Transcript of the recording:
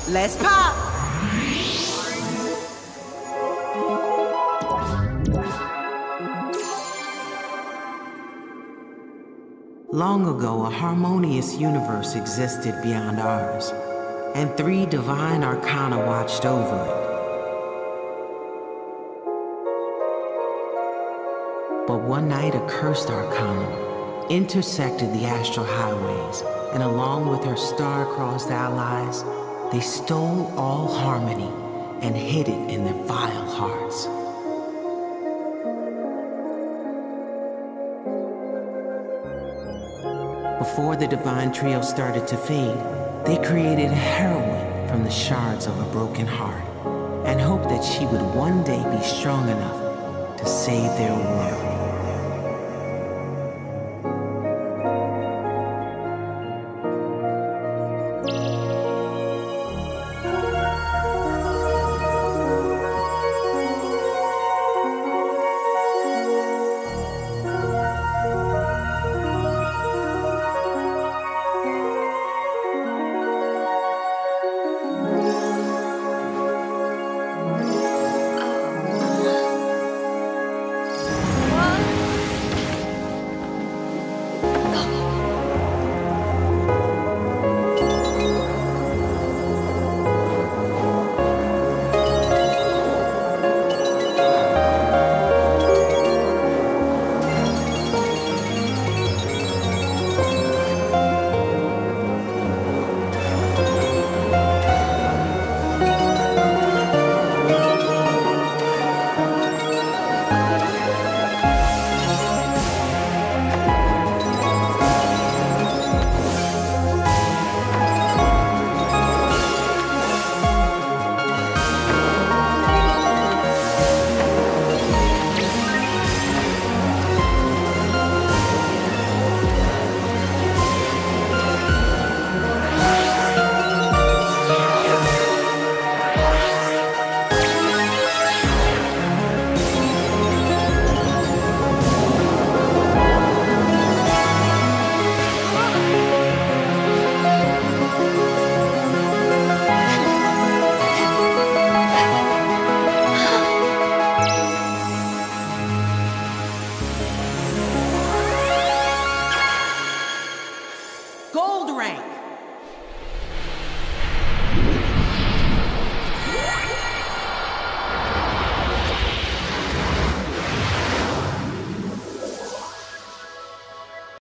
Let's pop! Long ago, a harmonious universe existed beyond ours, and 3 divine arcana watched over it. But one night, a cursed arcana intersected the astral highways, and along with her star-crossed allies, they stole all harmony and hid it in their vile hearts. Before the divine trio started to fade, they created a heroine from the shards of a broken heart and hoped that she would one day be strong enough to save their world.